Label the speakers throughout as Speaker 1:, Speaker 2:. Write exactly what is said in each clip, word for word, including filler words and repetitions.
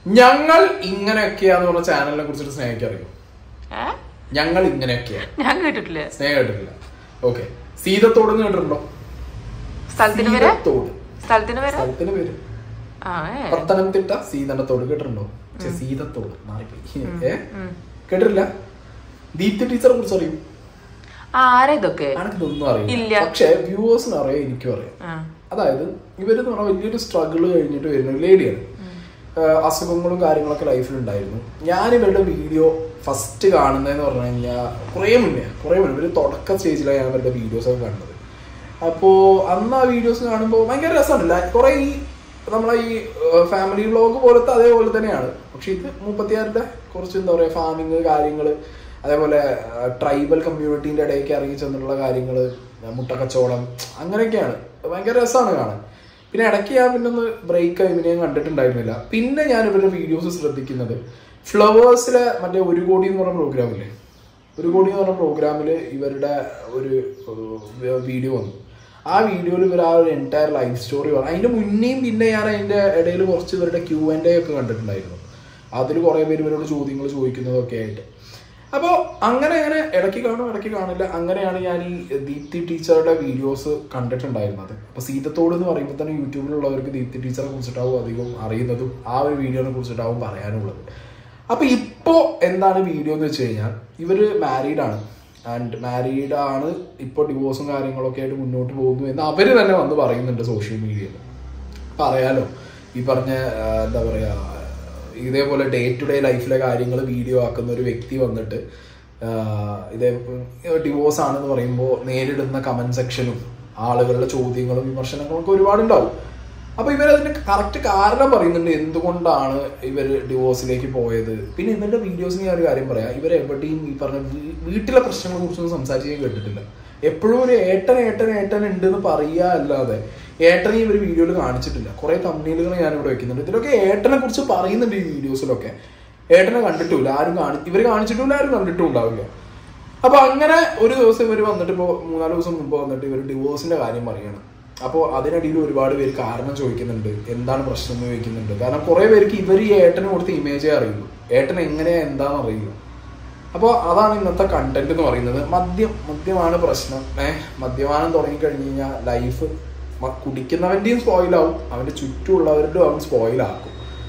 Speaker 1: ഞങ്ങൾ ഇങ്ങനെയൊക്കെയാന്ന് പറഞ്ഞ ചാനലിനെ കുറിച്ചിട്ട് സ്നേഹിക്ക് അറിയോ? ഞങ്ങൾ ഇങ്ങനെയൊക്കെയാ സ്നേഹം കേട്ടിട്ടില്ല. ഓക്കെ, സീതത്തോട് കേട്ടിട്ടുണ്ടോ? സീതത്തോട് സ്ഥലത്തിന് പേര് പത്തനംതിട്ട സീതത്തോട് കേട്ടിട്ടുണ്ടോ? സീതത്തോട് മാറിപ്പോയി. ഏ കേട്ടിട്ടില്ല? ദീപ്തി ടീച്ചറെ കുറിച്ച് അറിയും? എനിക്കിതൊന്നും അറിയില്ല, പക്ഷെ വ്യൂവേഴ്സിന് അറിയാം, എനിക്കും അറിയാം. അതായത് ഇവരെന്ന് പറഞ്ഞാൽ വലിയൊരു സ്ട്രഗിള് കഴിഞ്ഞിട്ട് വരുന്ന ഒരു ലേഡിയാണ്. അസുഖങ്ങളും കാര്യങ്ങളൊക്കെ ലൈഫിലുണ്ടായിരുന്നു. ഞാൻ ഇവരുടെ വീഡിയോ ഫസ്റ്റ് കാണുന്നതെന്ന് പറഞ്ഞു കഴിഞ്ഞാൽ കുറേ മുന്നേ കുറേ മുന്നേ ഒരു തുടക്ക സ്റ്റേജിലാണ് ഞാൻ ഇവരുടെ വീഡിയോസ് ഒക്കെ കണ്ടത്. അപ്പോൾ അന്ന് ആ വീഡിയോസ് കാണുമ്പോൾ ഭയങ്കര രസമുണ്ടല്ല. കുറേ ഈ നമ്മളെ ഈ ഫാമിലി വ്ളോഗ് പോലത്തെ അതേപോലെ തന്നെയാണ്. പക്ഷെ ഇത് മുപ്പത്തിയാറിൻ്റെ കുറച്ച് എന്താ പറയുക ഫാമിങ് കാര്യങ്ങൾ, അതേപോലെ ട്രൈബൽ കമ്മ്യൂണിറ്റീൻ്റെ ഇടയ്ക്ക് ഇറങ്ങി ചെന്നിട്ടുള്ള കാര്യങ്ങൾ, മുട്ടക്കച്ചവടം, അങ്ങനെയൊക്കെയാണ്. ഭയങ്കര രസമാണ് കാണാൻ. പിന്നെ ഇടയ്ക്ക് ഞാൻ പിന്നെ ഒന്ന് ബ്രേക്ക് ആയി, പിന്നെ ഞാൻ കണ്ടിട്ടുണ്ടായിരുന്നില്ല. പിന്നെ ഞാൻ ഇവരുടെ വീഡിയോസ് ശ്രദ്ധിക്കുന്നത് ഫ്ലവേഴ്സിലെ മറ്റേ ഒരു കോടി എന്ന് പറഞ്ഞ പ്രോഗ്രാമില്ലേ, ഒരു കോടി എന്ന് പറഞ്ഞ പ്രോഗ്രാമിൽ ഇവരുടെ ഒരു വീഡിയോ വന്നു. ആ വീഡിയോയിൽ ഇവർ ആ ഒരു എൻറ്റയർ ലൈഫ് സ്റ്റോറി പറഞ്ഞു. അതിൻ്റെ മുന്നേയും പിന്നെ ഞാൻ അതിൻ്റെ ഇടയിൽ കുറച്ച് ഇവരുടെ ക്യൂ ആൻഡ് എ ഒക്കെ കണ്ടിട്ടുണ്ടായിരുന്നു. അതിൽ കുറേ പേര് ഇവരോട് ചോദ്യങ്ങൾ ചോദിക്കുന്നതൊക്കെ ആയിട്ട്. അപ്പോൾ അങ്ങനെ അങ്ങനെ ഇടയ്ക്ക് കാണും ഇടയ്ക്ക് കാണില്ല. അങ്ങനെയാണ് ഞാൻ ഈ ദീപ്തി ടീച്ചറുടെ വീഡിയോസ് കണ്ടിട്ടുണ്ടായിരുന്നത്. അപ്പോൾ സീതത്തോട് എന്ന് പറയുമ്പോൾ തന്നെ യൂട്യൂബിലുള്ളവർക്ക് ദീപ്തി ടീച്ചറെ കുറിച്ചിട്ടാവും അധികം അറിയുന്നതും ആ ഒരു വീഡിയോനെ കുറിച്ചിട്ടാവും പറയാനുള്ളത്. അപ്പോൾ ഇപ്പോൾ എന്താണ് വീഡിയോ എന്ന് വെച്ച് കഴിഞ്ഞാൽ ഇവർ മാരീഡാണ്. ആൻഡ് മാരീഡാണ്, ഇപ്പോൾ ഡിവോഴ്സും കാര്യങ്ങളൊക്കെ ആയിട്ട് മുന്നോട്ട് പോകുന്നു എന്ന് അവർ തന്നെ വന്ന് പറയുന്നുണ്ട് സോഷ്യൽ മീഡിയയിൽ. പറയാലോ, ഈ പറഞ്ഞ എന്താ പറയുക, ഇതേപോലെ ഡേ ടു ഡേ ലൈഫിലെ കാര്യങ്ങൾ വീഡിയോ ആക്കുന്ന ഒരു വ്യക്തി വന്നിട്ട് ഇതേ ഡിവോഴ്സ് ആണെന്ന് പറയുമ്പോൾ നേരിടുന്ന കമന്റ് സെക്ഷനും ആളുകളുടെ ചോദ്യങ്ങളും വിമർശനങ്ങളും ഒക്കെ ഒരുപാടുണ്ടാവും. അപ്പൊ ഇവരതിന് കറക്റ്റ് കാരണം പറയുന്നുണ്ട് എന്തുകൊണ്ടാണ് ഇവർ ഡിവോഴ്സിലേക്ക് പോയത്. പിന്നെ ഇവരുടെ വീഡിയോസിന് ഞാൻ ഒരു കാര്യം പറയാം, ഇവരെവിടെയും ഈ പറഞ്ഞ വീട്ടിലെ പ്രശ്നങ്ങളെ കുറിച്ചൊന്നും സംസാരിക്കാൻ കേട്ടിട്ടില്ല. എപ്പോഴും ഒരു ഏട്ടൻ ഏട്ടൻ ഏട്ടൻ ഉണ്ട് എന്ന് പറയുക അല്ലാതെ ഏട്ടനെ ഇവർ വീഡിയോയിൽ കാണിച്ചിട്ടില്ല. കുറെ തമ്മിലുകൾ ഞാനിവിടെ വെക്കുന്നുണ്ട്. ഇതിലൊക്കെ ഏട്ടനെ കുറിച്ച് പറയുന്നുണ്ട് ഈ വീഡിയോസിലൊക്കെ. ഏട്ടനെ കണ്ടിട്ടില്ല, ആരും കാണി ഇവർ കാണിച്ചിട്ടില്ല, ആരും കണ്ടിട്ടും ഉണ്ടാവില്ല. അപ്പൊ അങ്ങനെ ഒരു ദിവസം ഇവർ വന്നിട്ട് ഇപ്പോൾ മൂന്നാല് ദിവസം മുമ്പ് വന്നിട്ട് ഇവർ ഡിവോഴ്സിന്റെ കാര്യം പറയാണ്. അപ്പോൾ അതിനിടയിൽ ഒരുപാട് പേര് കാരണം ചോദിക്കുന്നുണ്ട്, എന്താണ് പ്രശ്നം എന്ന് ചോദിക്കുന്നുണ്ട്. കാരണം കുറെ പേർക്ക് ഇവർ ഈ ഏട്ടന് കൊടുത്ത ഇമേജേ അറിയുള്ളൂ, ഏട്ടൻ എങ്ങനെയാ എന്താണെന്ന് അറിയില്ല. അപ്പോൾ അതാണ് ഇന്നത്തെ കണ്ടന്റ് എന്ന് പറയുന്നത്. മദ്യം മദ്യമാണ് പ്രശ്നം. ഏഹ് മദ്യപാനം തുടങ്ങിക്കഴിഞ്ഞ് കഴിഞ്ഞാൽ ലൈഫ് കുടിക്കുന്നവൻ്റെയും സ്പോയിലാവും, അവൻ്റെ ചുറ്റുമുള്ളവരുടെ അവൻ സ്പോയിലാക്കും.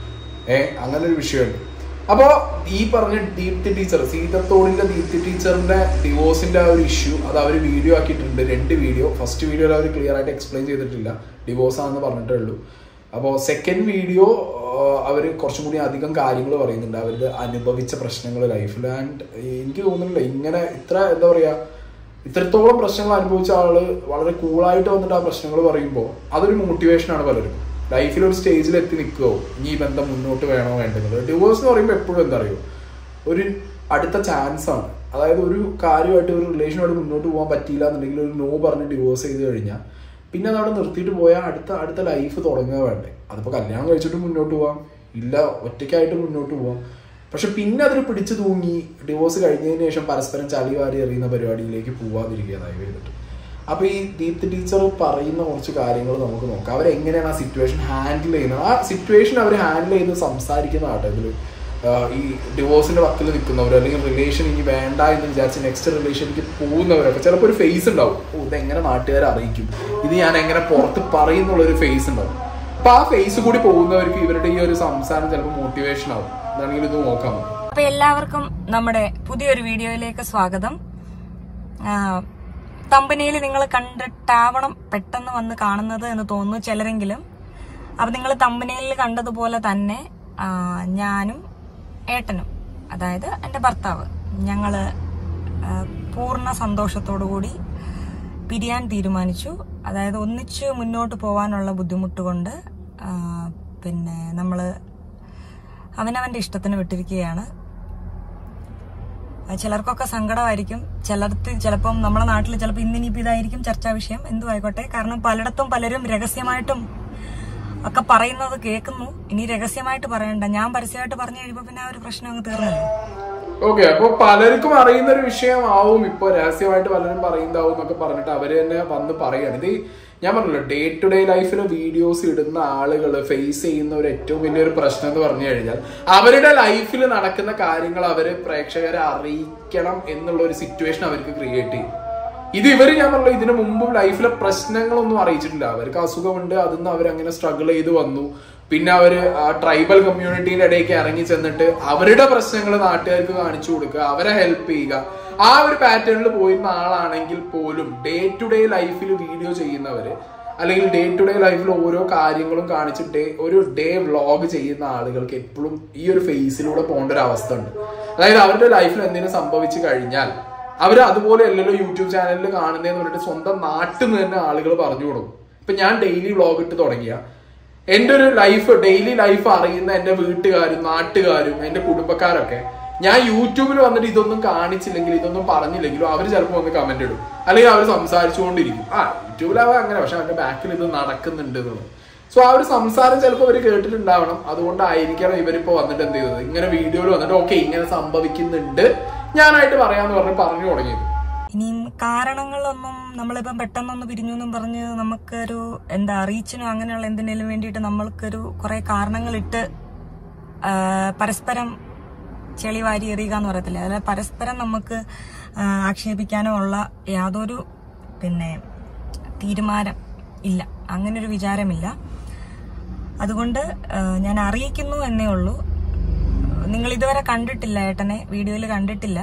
Speaker 1: ഏഹ് അങ്ങനെ ഒരു വിഷയമുണ്ട്. അപ്പോൾ ഈ പറഞ്ഞ ദീപ്തി ടീച്ചർ, സീതത്തോടിൻ്റെ ദീപ്തി ടീച്ചറിൻ്റെ ഡിവോഴ്സിൻ്റെ ആ ഒരു ഇഷ്യൂ അത് അവർ വീഡിയോ ആക്കിയിട്ടുണ്ട്. രണ്ട് വീഡിയോ. ഫസ്റ്റ് വീഡിയോയിൽ അവർ ക്ലിയർ ആയിട്ട് എക്സ്പ്ലെയിൻ ചെയ്തിട്ടില്ല, ഡിവോഴ്സ് ആണെന്ന് പറഞ്ഞിട്ടേ ഉള്ളൂ. അപ്പോൾ സെക്കൻഡ് വീഡിയോ അവർ കുറച്ചും കൂടി അധികം കാര്യങ്ങൾ പറയുന്നുണ്ട്, അവരുടെ അനുഭവിച്ച പ്രശ്നങ്ങൾ ലൈഫിൽ. ആൻഡ് എനിക്ക് തോന്നുന്നില്ല ഇങ്ങനെ ഇത്ര എന്താ പറയുക ഇത്രത്തോളം പ്രശ്നങ്ങൾ അനുഭവിച്ച ആള് വളരെ കൂളായിട്ട് വന്നിട്ട് ആ പ്രശ്നങ്ങൾ പറയുമ്പോൾ അതൊരു മോട്ടിവേഷനാണ് പലരും. ലൈഫിൽ ഒരു സ്റ്റേജിൽ എത്തി നിൽക്കുമോ, ഇനി ഈ ബന്ധം മുന്നോട്ട് വേണോ വേണ്ടത്. ഡിവോഴ്സ് എന്ന് പറയുമ്പോൾ എപ്പോഴും എന്താ അറിയോ, ഒരു അടുത്ത ചാൻസ് ആണ്. അതായത് ഒരു കാര്യമായിട്ട് ഒരു റിലേഷനുമായിട്ട് മുന്നോട്ട് പോകാൻ പറ്റിയില്ല എന്നുണ്ടെങ്കിൽ ഒരു നോ പറഞ്ഞ് ഡിവോഴ്സ് ചെയ്ത് കഴിഞ്ഞാൽ പിന്നെ അതവിടെ നിർത്തിയിട്ട് പോയാൽ അടുത്ത അടുത്ത ലൈഫ് തുടങ്ങുക വേണ്ടേ. അതിപ്പോൾ കല്യാണം കഴിച്ചിട്ട് മുന്നോട്ട് പോവാം, ഇല്ല ഒറ്റയ്ക്കായിട്ട് മുന്നോട്ട് പോവാം. പക്ഷെ പിന്നെ അതിൽ പിടിച്ചു തൂങ്ങി ഡിവോഴ്സ് കഴിഞ്ഞതിന് ശേഷം പരസ്പരം ചളി വാരി എറിയുന്ന പരിപാടിയിലേക്ക് പോവാതിരിക്കുക ദയവ് ചെയ്തിട്ട്. അപ്പോൾ ഈ ദീപ്തി ടീച്ചർ പറയുന്ന കുറച്ച് കാര്യങ്ങൾ നമുക്ക് നോക്കാം. അവരെങ്ങനെയാണ് ആ സിറ്റുവേഷൻ ഹാൻഡിൽ ചെയ്യുന്നത്. ആ സിറ്റുവേഷൻ അവർ ഹാൻഡിൽ ചെയ്ത് സംസാരിക്കുന്ന ആട്ടെ ഇതിൽ ഈ ഡിവോഴ്സിന്റെ വക്കിൽ നിൽക്കുന്നവർ, അല്ലെങ്കിൽ റിലേഷൻ ഇനി വേണ്ട എന്ന് വിചാരിച്ച് നെക്സ്റ്റ് റിലേഷനിലേക്ക് പോകുന്നവരൊക്കെ ചിലപ്പോൾ ഒരു ഫേസ് ഉണ്ടാവും, ഓ ഇതെങ്ങനെ നാട്ടുകാരെ അറിയിക്കും, ഇത് ഞാൻ എങ്ങനെ പുറത്ത് പറയുന്നുള്ളൊരു ഫേസ് ഉണ്ടാവും. അപ്പൊ ആ ഫേസ് കൂടി പോകുന്നവർക്ക് ഇവരുടെ ഈ ഒരു സംസാരം ചിലപ്പോൾ മോട്ടിവേഷൻ ആവും. എന്താണെങ്കിലും ഇത് നോക്കാം.
Speaker 2: അപ്പൊ എല്ലാവർക്കും നമ്മുടെ പുതിയൊരു വീഡിയോയിലേക്ക് സ്വാഗതം. തമ്പനിയിൽ നിങ്ങൾ കണ്ടിട്ടാവണം പെട്ടെന്ന് വന്ന് കാണുന്നത് എന്ന് തോന്നുന്നു ചിലരെങ്കിലും. അപ്പൊ നിങ്ങൾ തമ്പനിയിൽ കണ്ടതുപോലെ തന്നെ ഞാനും ഏട്ടനും, അതായത് എൻ്റെ ഭർത്താവ്, ഞങ്ങള് പൂർണ്ണ സന്തോഷത്തോടു കൂടി പിരിയാൻ തീരുമാനിച്ചു. അതായത് ഒന്നിച്ച് മുന്നോട്ട് പോകാനുള്ള ബുദ്ധിമുട്ട് കൊണ്ട് പിന്നെ നമ്മള് അവനവന്റെ ഇഷ്ടത്തിന് വിട്ടിരിക്കുകയാണ്. ചിലർക്കൊക്കെ സങ്കടമായിരിക്കും, ചിലർക്ക് ചിലപ്പം നമ്മുടെ നാട്ടിൽ ചിലപ്പോൾ ഇന്നിനിപ്പോൾ ഇതായിരിക്കും ചർച്ചാ വിഷയം, എന്തു ആയിക്കോട്ടെ. കാരണം പലയിടത്തും പലരും രഹസ്യമായിട്ടും ഒക്കെ പറയുന്നത് കേൾക്കുന്നു. ഇനി രഹസ്യമായിട്ട് പറയണ്ട, ഞാൻ പരസ്യമായിട്ട് പറഞ്ഞു കഴിയുമ്പോൾ പിന്നെ ആ ഒരു പ്രശ്നം അങ്ങ് തീർന്നല്ലോ.
Speaker 1: ഓക്കെ, അപ്പൊ പലർക്കും അറിയുന്ന ഒരു വിഷയമാവും ഇപ്പൊ രഹസ്യമായിട്ട് പലരും പറയുന്നതാവും എന്നൊക്കെ പറഞ്ഞിട്ട് അവര് തന്നെ വന്ന് പറയാണ്. ഇത് ഞാൻ പറഞ്ഞല്ലോ ഡേ ടു ഡേ ലൈഫിൽ വീഡിയോസ് ഇടുന്ന ആളുകൾ ഫേസ് ചെയ്യുന്ന ഒരു ഏറ്റവും വലിയൊരു പ്രശ്നം എന്ന് പറഞ്ഞു കഴിഞ്ഞാൽ അവരുടെ ലൈഫിൽ നടക്കുന്ന കാര്യങ്ങൾ അവര് പ്രേക്ഷകരെ അറിയിക്കണം എന്നുള്ള ഒരു സിറ്റുവേഷൻ അവർക്ക് ക്രിയേറ്റ് ചെയ്യും. ഇത് ഇവര് ഞാൻ പറഞ്ഞല്ലോ ഇതിനു മുമ്പ് ലൈഫിലെ പ്രശ്നങ്ങളൊന്നും അറിയിച്ചിട്ടില്ല. അവർക്ക് അസുഖമുണ്ട്, അതൊന്നും അവരങ്ങനെ സ്ട്രഗിൾ ചെയ്ത് വന്നു. പിന്നെ അവര് ആ ട്രൈബൽ കമ്മ്യൂണിറ്റിയുടെ ഇടയ്ക്ക് ഇറങ്ങി ചെന്നിട്ട് അവരുടെ പ്രശ്നങ്ങൾ നാട്ടുകാർക്ക് കാണിച്ചു കൊടുക്കുക, അവരെ ഹെൽപ്പ് ചെയ്യുക, ആ ഒരു പാറ്റേണിൽ പോയിരുന്ന ആളാണെങ്കിൽ പോലും ഡേ ടു ഡേ ലൈഫിൽ വീഡിയോ ചെയ്യുന്നവര് അല്ലെങ്കിൽ ഡേ ടു ഡേ ലൈഫിൽ ഓരോ കാര്യങ്ങളും കാണിച്ചിട്ട് ഒരു ഡേ വ്ളോഗ് ചെയ്യുന്ന ആളുകൾക്ക് എപ്പോഴും ഈ ഒരു ഫേസിലൂടെ പോകേണ്ട ഒരു അവസ്ഥ ഉണ്ട്. അതായത് അവരുടെ ലൈഫിൽ എന്തെങ്കിലും സംഭവിച്ചു കഴിഞ്ഞാൽ അവർ അതുപോലെ അല്ലല്ലോ യൂട്യൂബ് ചാനലിൽ കാണുന്നതെന്ന് പറഞ്ഞിട്ട് സ്വന്തം നാട്ടിൽ നിന്ന് തന്നെ ആളുകൾ പറഞ്ഞു കൊടുക്കും. ഇപ്പൊ ഞാൻ ഡെയിലി വ്ളോഗ് ഇട്ട് തുടങ്ങിയ എന്റെ ഒരു ലൈഫ് ഡെയിലി ലൈഫ് അറിയുന്ന എന്റെ വീട്ടുകാരും നാട്ടുകാരും എന്റെ കുടുംബക്കാരൊക്കെ ഞാൻ യൂട്യൂബിൽ വന്നിട്ട് ഇതൊന്നും കാണിച്ചില്ലെങ്കിൽ ഇതൊന്നും പറഞ്ഞില്ലെങ്കിലും അവർ ചിലപ്പോൾ വന്ന് കമന്റ് ഇടും, അല്ലെങ്കിൽ അവർ സംസാരിച്ചുകൊണ്ടിരിക്കും. ആ യൂട്യൂബിലാവാൻ അങ്ങനെ, പക്ഷെ അവന്റെ ബാക്കിൽ ഇത് നടക്കുന്നുണ്ട് എന്നുള്ളത്. സോ ആ ഒരു സംസാരം ചിലപ്പോൾ അവർ കേട്ടിട്ടുണ്ടാവണം. അതുകൊണ്ടായിരിക്കണം ഇവരിപ്പോ വന്നിട്ട് എന്ത് ചെയ്തത്, ഇങ്ങനെ വീഡിയോയിൽ വന്നിട്ട് ഓക്കെ ഇങ്ങനെ സംഭവിക്കുന്നുണ്ട് ഞാനായിട്ട് പറയാന്ന് പറഞ്ഞ് പറഞ്ഞു തുടങ്ങിയത്.
Speaker 2: ഇനിയും കാരണങ്ങളൊന്നും നമ്മളിപ്പം പെട്ടെന്നൊന്ന് പിരിഞ്ഞു എന്നും പറഞ്ഞ് നമുക്കൊരു എന്താ റീച്ചിനോ അങ്ങനെയുള്ള എന്തിനേലും വേണ്ടിയിട്ട് നമ്മൾക്കൊരു കുറെ കാരണങ്ങളിട്ട് പരസ്പരം ചെളി വാരി എറിയുക എന്ന് പറയത്തില്ല, അതായത് പരസ്പരം നമുക്ക് ആക്ഷേപിക്കാനോ ഉള്ള യാതൊരു പിന്നെ തീരുമാനം ഇല്ല, അങ്ങനെ ഒരു വിചാരമില്ല. അതുകൊണ്ട് ഞാൻ അറിയിക്കുന്നു എന്നേ ഉള്ളൂ. നിങ്ങൾ ഇതുവരെ കണ്ടിട്ടില്ല ഏട്ടനെ, വീഡിയോയിൽ കണ്ടിട്ടില്ല,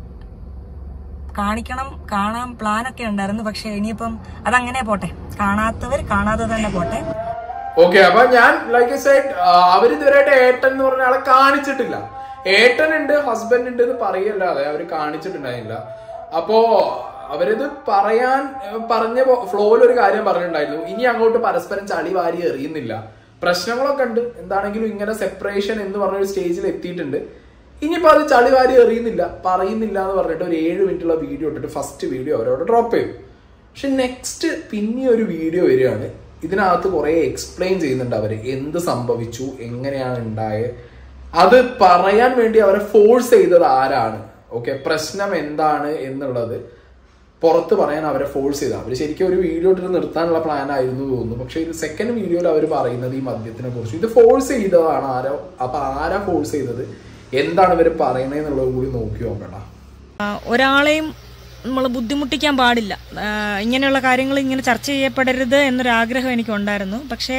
Speaker 2: കാണിക്കണം കാണാൻ പ്ലാനൊക്കെ ഉണ്ടായിരുന്നു. പക്ഷെ ഇനിയിപ്പം അതങ്ങനെ പോട്ടെ, കാണാത്തവർ കാണാതെ തന്നെ പോട്ടെ.
Speaker 1: ഓക്കെ, അപ്പൊ ഞാൻ ലൈക്ക് സൈഡ് അവരിതുവരെയായിട്ട് ഏട്ടൻ എന്ന് പറഞ്ഞ ആളെ കാണിച്ചിട്ടില്ല. ഏട്ടൻ ഉണ്ട്, ഹസ്ബൻഡ് ഉണ്ട് എന്ന് പറയല്ലാതെ അവര് കാണിച്ചിട്ടുണ്ടായില്ല. അപ്പോ അവരിത് പറയാൻ പറഞ്ഞ ഫ്ലോയിൽ ഒരു കാര്യം പറഞ്ഞിട്ടുണ്ടായിരുന്നു, ഇനി അങ്ങോട്ട് പരസ്പരം ചളി വാരി എറിയുന്നില്ല, പ്രശ്നങ്ങളൊക്കെ ഉണ്ട്, എന്താണെങ്കിലും ഇങ്ങനെ സെപ്പറേഷൻ എന്ന് പറഞ്ഞൊരു സ്റ്റേജിൽ എത്തിയിട്ടുണ്ട്, ഇനിയിപ്പോ അത് ചളി വാരി എറിയുന്നില്ല പറയുന്നില്ല എന്ന് പറഞ്ഞിട്ട് ഒരു ഏഴ് മിനിറ്റുള്ള വീഡിയോ ഇട്ടിട്ട് ഫസ്റ്റ് വീഡിയോ അവരോട് ഡ്രോപ്പ് ചെയ്തു. പക്ഷെ നെക്സ്റ്റ് പിന്നെ ഒരു വീഡിയോ വരികയാണ്, ഇതിനകത്ത് കുറെ എക്സ്പ്ലെയിൻ ചെയ്യുന്നുണ്ട് അവര് എന്ത് സംഭവിച്ചു, എങ്ങനെയാണ് ഉണ്ടായത്, അത് പറയാൻ വേണ്ടി അവരെ ഫോഴ്സ് ചെയ്തത് ആരാണ്, ഓക്കെ പ്രശ്നം എന്താണ് എന്നുള്ളത് പുറത്ത് പറയാൻ അവരെ ഫോഴ്സ് ചെയ്ത. അവർ ശരിക്കും ഒരു വീഡിയോ ഇട്ടിട്ട് നിർത്താനുള്ള പ്ലാൻ ആയിരുന്നു തോന്നുന്നു. പക്ഷെ ഇത് സെക്കൻഡ് വീഡിയോയിൽ അവർ പറയുന്നത് ഈ മദ്യത്തിനെ കുറിച്ച്, ഇത് ഫോഴ്സ് ചെയ്തതാണ് ആരോ. അപ്പൊ ആരാ ഫോഴ്സ് ചെയ്തത്, എന്താണ് ഇവർ പറയുന്നത് എന്നുള്ളത് കൂടി നോക്കി നോക്കണ്ട.
Speaker 2: ഒരാളെയും നമ്മൾ ബുദ്ധിമുട്ടിക്കാൻ പാടില്ല, ഇങ്ങനെയുള്ള കാര്യങ്ങൾ ഇങ്ങനെ ചർച്ച ചെയ്യപ്പെടരുത് എന്നൊരാഗ്രഹം എനിക്കുണ്ടായിരുന്നു. പക്ഷേ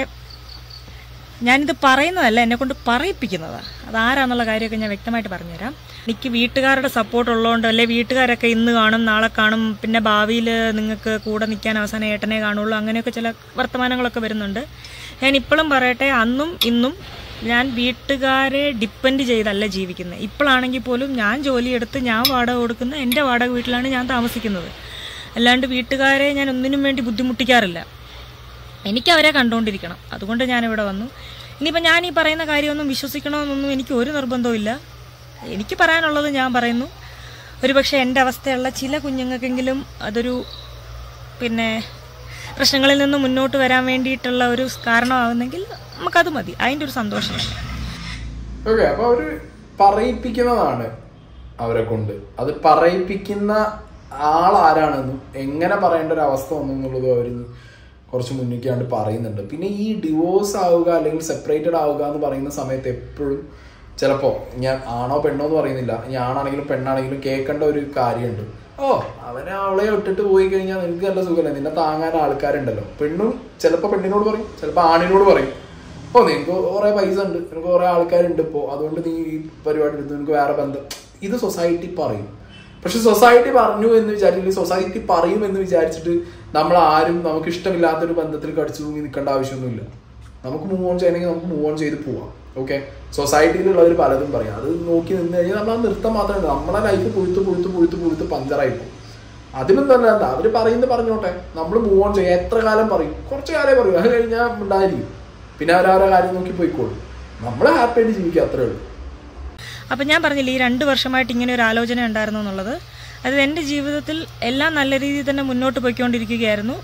Speaker 2: ഞാനിത് പറയുന്നതല്ല, എന്നെ കൊണ്ട് പറയിപ്പിക്കുന്നതാണ്. അതാരാന്നുള്ള കാര്യമൊക്കെ ഞാൻ വ്യക്തമായിട്ട് പറഞ്ഞുതരാം. എനിക്ക് വീട്ടുകാരുടെ സപ്പോർട്ട് ഉള്ളതുകൊണ്ട്, അല്ലെ വീട്ടുകാരൊക്കെ ഇന്ന് കാണും നാളെ കാണും, പിന്നെ ഭാവിയിൽ നിങ്ങൾക്ക് കൂടെ നിൽക്കാൻ അവസാനം ഏട്ടനെ കാണുള്ളൂ, അങ്ങനെയൊക്കെ ചില വർത്തമാനങ്ങളൊക്കെ വരുന്നുണ്ട്. ഞാൻ ഇപ്പോഴും പറയട്ടെ, അന്നും ഇന്നും ഞാൻ വീട്ടുകാരെ ഡിപ്പെൻഡ് ചെയ്തല്ല ജീവിക്കുന്നത്. ഇപ്പോഴാണെങ്കിൽ പോലും ഞാൻ ജോലിയെടുത്ത് ഞാൻ വാടക കൊടുക്കുന്ന എൻ്റെ വാടക വീട്ടിലാണ് ഞാൻ താമസിക്കുന്നത്. അല്ലാണ്ട് വീട്ടുകാരെ ഞാൻ ഒന്നിനും വേണ്ടി ബുദ്ധിമുട്ടിക്കാറില്ല. എനിക്ക് അവരെ കണ്ടുകൊണ്ടിരിക്കണം, അതുകൊണ്ട് ഞാനിവിടെ വന്നു. ഇനിയിപ്പോൾ ഞാൻ ഈ പറയുന്ന കാര്യമൊന്നും വിശ്വസിക്കണമെന്നൊന്നും എനിക്ക് ഒരു നിർബന്ധവും ഇല്ല. എനിക്ക് പറയാനുള്ളത് ഞാൻ പറയുന്നു. ഒരുപക്ഷെ എൻ്റെ അവസ്ഥയുള്ള ചില കുഞ്ഞുങ്ങൾക്കെങ്കിലും അതൊരു പിന്നെ പ്രശ്നങ്ങളിൽ നിന്ന് മുന്നോട്ട് വരാൻ വേണ്ടിയിട്ടുള്ള ഒരു കാരണമാകുന്നെങ്കിൽ നമുക്കത് മതി, അതിൻ്റെ ഒരു സന്തോഷം.
Speaker 1: ഓക്കെ, അപ്പൊ അവര് പറയിപ്പിക്കുന്നതാണ് അവരെ കൊണ്ട്. അത് പറയിപ്പിക്കുന്ന ആളാരാണെന്നും എങ്ങനെ പറയേണ്ട ഒരു അവസ്ഥ വന്നെന്നുള്ളതും അവർ കുറച്ച് മുന്നിക്കാണ്ട് പറയുന്നുണ്ട്. പിന്നെ ഈ ഡിവോഴ്സ് ആവുക അല്ലെങ്കിൽ സെപ്പറേറ്റഡ് ആവുക എന്ന് പറയുന്ന സമയത്ത് എപ്പോഴും ചിലപ്പോൾ ഞാൻ ആണോ പെണ്ണോ എന്ന് പറയുന്നില്ല, ഞാൻ ആണാണെങ്കിലും പെണ്ണാണെങ്കിലും കേൾക്കേണ്ട ഒരു കാര്യമുണ്ട്. ഓ അവനെ അവളെ ഇട്ടിട്ട് പോയി കഴിഞ്ഞാൽ നിനക്ക് നല്ല സുഖമല്ലേ, നിന്നെ താങ്ങാൻ ആൾക്കാരുണ്ടല്ലോ. പെണ്ണും ചിലപ്പോൾ പെണ്ണിനോട് പറയും, ചിലപ്പോൾ ആണിനോട് പറയും, ഓ നിനക്ക് കുറെ പൈസ ഉണ്ട്, നിനക്ക് കുറെ ആൾക്കാരുണ്ട് ഇപ്പോൾ, അതുകൊണ്ട് നീ ഈ പരിപാടി എടുത്ത് നിനക്ക് വേറെ ബന്ധം. ഇത് സൊസൈറ്റി പറയും. പക്ഷെ സൊസൈറ്റി പറഞ്ഞു എന്ന് വിചാരിച്ചില്ല, സൊസൈറ്റി പറയും എന്ന് വിചാരിച്ചിട്ട് നമ്മൾ ആരും നമുക്ക് ഇഷ്ടമില്ലാത്തൊരു ബന്ധത്തിൽ കടിച്ചു തൂങ്ങി നിൽക്കേണ്ട ആവശ്യമൊന്നുമില്ല. നമുക്ക് മൂവ് ഓൺ ചെയ്യണമെങ്കിൽ നമുക്ക് മൂവ് ഓൺ ചെയ്ത് പോവാം. ഓക്കെ, സൊസൈറ്റിയിലുള്ളവർ പലതും പറയും, അത് നോക്കി നിന്ന് കഴിഞ്ഞാൽ നമ്മൾ ആ നൃത്തം മാത്രമല്ല നമ്മളെ ലൈഫ് പുഴുത്ത് പുഴുത്ത് പുഴുത്ത് പുഴുത്ത് പഞ്ചറായി പോകും. അതിനും തന്നെ എന്താ അവർ പറയുന്നത് പറഞ്ഞോട്ടെ, നമ്മൾ മൂവ് ഓൺ ചെയ്യാം. എത്ര കാലം പറയും, കുറച്ച് കാലം പറയും, അത് കഴിഞ്ഞാൽ ഉണ്ടായിരിക്കും, പിന്നെ അവരവരെ കാര്യം നോക്കി പോയിക്കോളും. നമ്മൾ ഹാപ്പി ആയിട്ട് ജീവിക്കുക, അത്രേ ഉള്ളൂ.
Speaker 2: അപ്പം ഞാൻ പറഞ്ഞില്ല ഈ രണ്ട് വർഷമായിട്ട് ഇങ്ങനെ ഒരു ആലോചന ഉണ്ടായിരുന്നു എന്നുള്ളത്. അത് എൻ്റെ ജീവിതത്തിൽ എല്ലാം നല്ല രീതിയിൽ തന്നെ മുന്നോട്ട് പോയിക്കൊണ്ടിരിക്കുകയായിരുന്നു.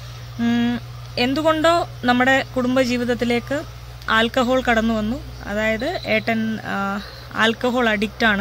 Speaker 2: എന്തുകൊണ്ടോ നമ്മുടെ കുടുംബ ജീവിതത്തിലേക്ക് ആൽക്കഹോൾ കടന്നു വന്നു. അതായത് ഏട്ടൻ ആൽക്കഹോൾ അഡിക്റ്റാണ്.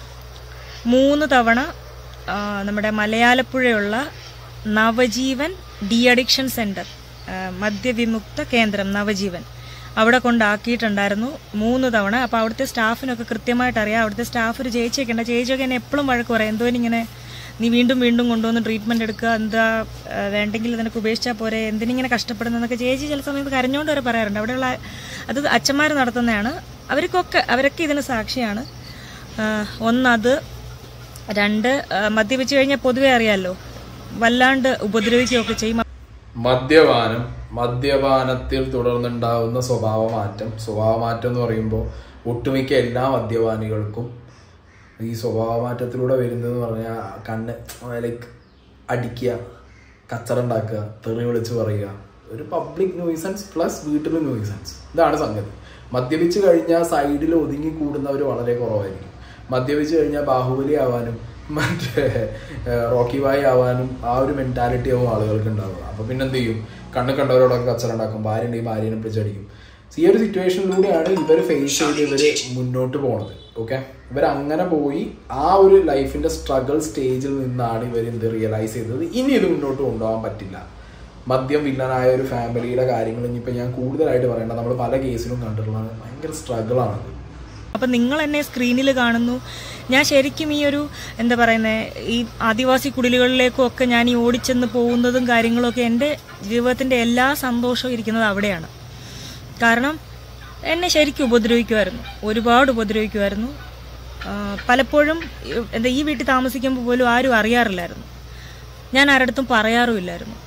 Speaker 2: മൂന്ന് തവണ നമ്മുടെ മലയാലപ്പുഴയുള്ള നവജീവൻ ഡി അഡിക്ഷൻ സെന്റർ, മദ്യവിമുക്ത കേന്ദ്രം നവജീവൻ, അവിടെ കൊണ്ടാക്കിയിട്ടുണ്ടായിരുന്നു മൂന്ന് തവണ. അപ്പോൾ അവിടുത്തെ സ്റ്റാഫിനൊക്കെ കൃത്യമായിട്ട് അറിയാം. അവിടുത്തെ സ്റ്റാഫ് ഒരു ചേച്ചിയൊക്കെ ഉണ്ട്. ചേച്ചിയൊക്കെ എന്നെ എപ്പോഴും വഴക്ക് പറയും, എന്തോ ഇങ്ങനെ നീ വീണ്ടും വീണ്ടും കൊണ്ടുവന്ന് ട്രീറ്റ്മെന്റ് എടുക്കുക, എന്താ വേണ്ടെങ്കിൽ നിനക്ക് ഉപേക്ഷിച്ചാൽ പോരെ, എന്തിനിങ്ങനെ കഷ്ടപ്പെടുന്നതെന്നൊക്കെ ചേച്ചി ചില സമയത്ത് കരഞ്ഞുകൊണ്ട് വരെ പറയാറുണ്ട്. അവിടെയുള്ള അത് അച്ഛന്മാർ നടത്തുന്നതാണ്. അവർക്കൊക്കെ അവരൊക്കെ ഇതിന് സാക്ഷിയാണ്. ഒന്നത്, രണ്ട്, മദ്യപിച്ചു കഴിഞ്ഞാൽ പൊതുവെ അറിയാമല്ലോ വല്ലാണ്ട് ഉപദ്രവിക്കുകയൊക്കെ ചെയ്യും.
Speaker 1: മദ്യപാനം, മദ്യപാനത്തിൽ തുടർന്നുണ്ടാവുന്ന സ്വഭാവമാറ്റം. സ്വഭാവമാറ്റം എന്ന് പറയുമ്പോൾ ഒട്ടുമിക്ക എല്ലാ മദ്യപാനികൾക്കും ഈ സ്വഭാവമാറ്റത്തിലൂടെ വരുന്നതെന്ന് പറഞ്ഞാൽ കണ്ണ് ലൈക്ക് അടിക്കുക, കച്ചറ ഉണ്ടാക്കുക, തെറി വിളിച്ച് പറയുക, ഒരു പബ്ലിക് ന്യൂയിസൻസ് പ്ലസ് വീട്ടിൽ ന്യൂയിസൻസ്. ഇതാണ് സംഗതി. മദ്യപിച്ച് കഴിഞ്ഞാൽ സൈഡിൽ ഒതുങ്ങി കൂടുന്നവർ വളരെ കുറവായിരിക്കും. മദ്യപിച്ച് കഴിഞ്ഞാൽ ബാഹുബലി ആവാനും മറ്റേ റോക്കി ബായ് ആവാനും ആ ഒരു മെന്റാലിറ്റി ആവും ആളുകൾക്ക് ഉണ്ടാവുക. അപ്പൊ പിന്നെ എന്ത് ചെയ്യും? കണ്ണ് കണ്ടവരോടൊക്കെ കച്ചറ ഉണ്ടാക്കും, ഭാര്യയുണ്ടെങ്കിൽ ഭാര്യനെ പിടിച്ചടിക്കും. ഈ ഒരു സിറ്റുവേഷനിലൂടെയാണ് ഇവർ ഫേസ് ചെയ്ത് ഇവര് മുന്നോട്ട് പോണത്. ഓക്കെ, ഇവരങ്ങനെ പോയി ആ ഒരു ലൈഫിന്റെ സ്ട്രഗിൾ സ്റ്റേജിൽ നിന്നാണ് ഇവർ എന്ത് റിയലൈസ് ചെയ്തത്, ഇനി ഇത് മുന്നോട്ട് കൊണ്ടുപോകാൻ പറ്റില്ല. മദ്യം വില്ലനായ ഒരു ഫാമിലിയുടെ കാര്യങ്ങൾ ഇനിയിപ്പോൾ ഞാൻ കൂടുതലായിട്ട് പറയേണ്ട, നമ്മൾ പല കേസിലും കണ്ടിട്ടുള്ളതാണ്. ഭയങ്കര സ്ട്രഗിളാണത്.
Speaker 2: അപ്പം നിങ്ങൾ എന്നെ സ്ക്രീനിൽ കാണുന്നു, ഞാൻ ശരിക്കും ഈ ഒരു എന്താ പറയുന്നത് ഈ ആദിവാസി കുടിലുകളിലേക്കും ഒക്കെ ഞാൻ ഈ ഓടിച്ചെന്ന് പോകുന്നതും കാര്യങ്ങളൊക്കെ എൻ്റെ ജീവിതത്തിൻ്റെ എല്ലാ സന്തോഷവും ഇരിക്കുന്നത് അവിടെയാണ്. കാരണം എന്നെ ശരിക്കും ഉപദ്രവിക്കുമായിരുന്നു, ഒരുപാട് ഉപദ്രവിക്കുമായിരുന്നു. പലപ്പോഴും എന്താ ഈ വീട്ടിൽ താമസിക്കുമ്പോൾ പോലും ആരും അറിയാറില്ലായിരുന്നു, ഞാൻ ആരടുത്തും പറയാറുമില്ലായിരുന്നു.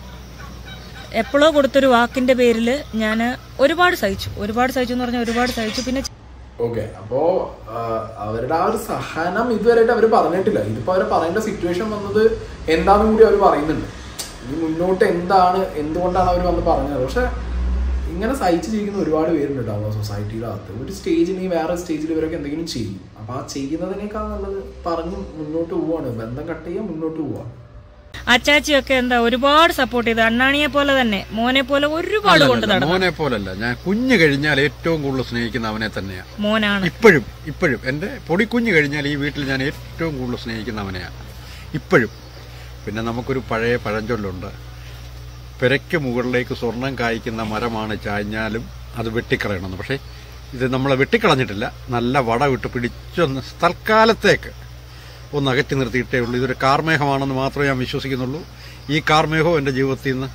Speaker 2: എപ്പോഴോ കൊടുത്തൊരു വാക്കിൻ്റെ പേരിൽ ഞാൻ ഒരുപാട് സഹിച്ചു ഒരുപാട് സഹിച്ചു എന്ന് പറഞ്ഞാൽ ഒരുപാട് സഹിച്ചു. പിന്നെ
Speaker 1: ഓക്കെ, അപ്പോ അവരുടെ ആ ഒരു സഹനം ഇതുവരെയായിട്ട് അവർ പറഞ്ഞിട്ടില്ല. ഇതിപ്പോ അവരെ പറയേണ്ട സിറ്റുവേഷൻ വന്നത് എന്താണെന്നും കൂടി അവർ പറയുന്നുണ്ട്. ഇനി മുന്നോട്ട് എന്താണ്, എന്തുകൊണ്ടാണ് അവർ വന്ന് പറഞ്ഞത്. പക്ഷെ ഇങ്ങനെ സഹിച്ച് ജീവിക്കുന്ന ഒരുപാട് പേരുണ്ടാവും സൊസൈറ്റിയിലകത്ത്. ഒരു സ്റ്റേജിൽ ഈ വേറെ സ്റ്റേജിൽ ഇവരൊക്കെ എന്തെങ്കിലും ചെയ്യും. അപ്പൊ ആ ചെയ്യുന്നതിനേക്കാൾ നല്ലത് പറഞ്ഞ് മുന്നോട്ട് പോവാണ്, ബന്ധം കട്ട് ചെയ്യാൻ മുന്നോട്ട് പോവാണ്.
Speaker 2: അച്ചാച്ചിയൊക്കെ എന്താ ഒരുപാട് സപ്പോർട്ട് ചെയ്ത്, അണ്ണാണിയെ പോലെ തന്നെ മോനെ പോലെ ഒരുപാട് കൊണ്ട് നടന്നു.
Speaker 3: മോനെ പോലല്ല, ഞാൻ കുഞ്ഞു കഴിഞ്ഞാൽ ഏറ്റവും കൂടുതൽ സ്നേഹിക്കുന്ന അവനെ തന്നെയാണ്.
Speaker 2: മോനാണ്
Speaker 3: ഇപ്പോഴും ഇപ്പോഴും എന്റെ പൊടിക്കുഞ്ഞ് കഴിഞ്ഞാൽ ഈ വീട്ടിൽ ഞാൻ ഏറ്റവും കൂടുതൽ സ്നേഹിക്കുന്ന അവനെയാണ് ഇപ്പോഴും. പിന്നെ നമുക്കൊരു പഴയ പഴഞ്ചൊല്ലുണ്ട്, പെരയ്ക്ക് മുകളിലേക്ക് സ്വർണം കായ്ക്കുന്ന മരമാണ് ചാഞ്ഞാലും അത് വെട്ടിക്കളയണമെന്ന്. പക്ഷേ ഇത് നമ്മളെ വെട്ടിക്കളഞ്ഞിട്ടില്ല, നല്ല വട വിട്ട് പിടിച്ചൊന്ന് തൽക്കാലത്തേക്ക് ഒന്ന് അകറ്റി നിർത്തിയിട്ടേ ഉള്ളൂ. ഇതൊരു കാർമേഘമാണെന്ന് മാത്രമേ ഞാൻ വിശ്വസിക്കുന്നുള്ളൂ. ഈ കാർമേഘവും എൻ്റെ ജീവിതത്തിൽ നിന്ന്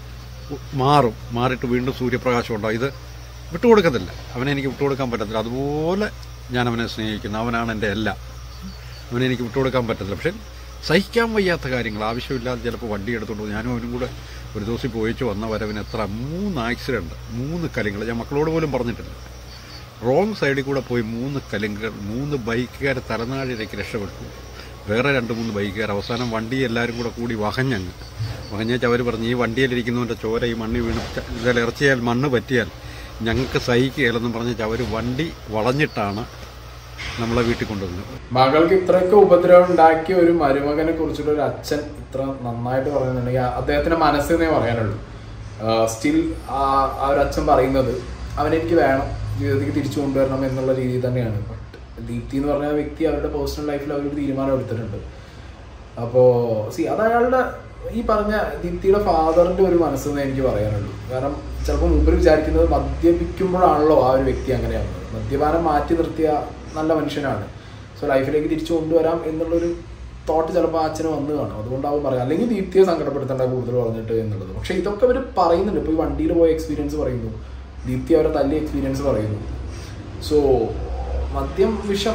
Speaker 3: മാറും, മാറിയിട്ട് വീണ്ടും സൂര്യപ്രകാശം ഉണ്ടാവും. ഇത് വിട്ടുകൊടുക്കത്തില്ല, അവനെ എനിക്ക് വിട്ടുകൊടുക്കാൻ പറ്റത്തില്ല. അതുപോലെ ഞാൻ അവനെ സ്നേഹിക്കുന്നു, അവനാണ് എൻ്റെ എല്ലാം. അവനെ എനിക്ക് വിട്ടുകൊടുക്കാൻ പറ്റത്തില്ല. പക്ഷേ സഹിക്കാൻ വയ്യാത്ത കാര്യങ്ങൾ ആവശ്യമില്ലാതെ ചിലപ്പോൾ വണ്ടി എടുത്തുകൊണ്ട് ഞാനും അവനും കൂടെ ഒരു ദിവസം പോയിച്ച് വന്ന വരവിന് എത്ര മൂന്ന് ആക്സിഡൻറ്റ്, മൂന്ന് കലിങ്ങൾ ഞാൻ മക്കളോട് പോലും പറഞ്ഞിട്ടില്ല. റോങ് സൈഡിൽ കൂടെ പോയി മൂന്ന് കലിങ്കുകൾ, മൂന്ന് ബൈക്കുകാർ തലനാഴിലേക്ക് രക്ഷപ്പെട്ടു. വേറെ രണ്ട് മൂന്ന് ബൈക്കുകാർ അവസാനം വണ്ടി എല്ലാവരും കൂടെ കൂടി വഹഞ്ഞങ്ങ് വഹഞ്ഞേച്ച് അവർ പറഞ്ഞു, ഈ വണ്ടിയിലിരിക്കുന്നവൻ്റെ ചോര ഈ മണ്ണിൽ വീണ് ഇതിൽ ഇറച്ചിയാൽ മണ്ണ് പറ്റിയാൽ ഞങ്ങൾക്ക് സഹിക്കുകയില്ലെന്നും പറഞ്ഞിട്ട് അവർ വണ്ടി വളഞ്ഞിട്ടാണ് നമ്മളെ വീട്ടിൽ കൊണ്ടുവന്നത്.
Speaker 1: മകൾക്ക് ഇത്രയൊക്കെ ഉപദ്രവം ഉണ്ടാക്കിയ ഒരു മരുമകനെ കുറിച്ചിട്ട് ഒരു അച്ഛൻ ഇത്ര നന്നായിട്ട് പറയുന്നുണ്ടെങ്കിൽ അദ്ദേഹത്തിന്റെ മനസ്സെന്നേ പറയാനുള്ളൂ. സ്റ്റിൽ ആ ഒരു അച്ഛൻ പറയുന്നത് അവനെനിക്ക് വേണം, ജീവിതത്തിലേക്ക് തിരിച്ചു കൊണ്ടുവരണം എന്നുള്ള രീതിയിൽ തന്നെയാണ്. ബട്ട് ദീപ്തി എന്ന് പറഞ്ഞ വ്യക്തി അവരുടെ പേഴ്സണൽ ലൈഫിൽ അവരൊരു തീരുമാനം എടുത്തിട്ടുണ്ട്. അപ്പോൾ സി അത് അയാളുടെ ഈ പറഞ്ഞ ദീപ്തിയുടെ ഫാദറിന്റെ ഒരു മനസ്സെന്ന് എനിക്ക് പറയാനുള്ളൂ. കാരണം ചിലപ്പോൾ മുമ്പിൽ വിചാരിക്കുന്നത് മദ്യപിക്കുമ്പോഴാണല്ലോ ആ ഒരു വ്യക്തി അങ്ങനെയാണത്. മദ്യപാനം മാറ്റി നിർത്തിയ നല്ല മനുഷ്യനാണ്, സോ ലൈഫിലേക്ക് തിരിച്ചു കൊണ്ടുവരാം എന്നുള്ളൊരു തോട്ട് ചിലപ്പോൾ അച്ഛന് വന്നു കാണും. അതുകൊണ്ടാവും പറയാം, അല്ലെങ്കിൽ ദീപ്തിയെ സങ്കടപ്പെടുത്തേണ്ട കൂടുതൽ പറഞ്ഞിട്ട് എന്നുള്ളത്. പക്ഷെ ഇതൊക്കെ അവർ പറയുന്നുണ്ട്. ഇപ്പോൾ ഈ വണ്ടിയിൽ പോയ എക്സ്പീരിയൻസ് പറയുന്നു, ദീപ്തി അവരെ തല്ലി എക്സ്പീരിയൻസ് പറയുന്നു. സോ മദ്യം വിഷം.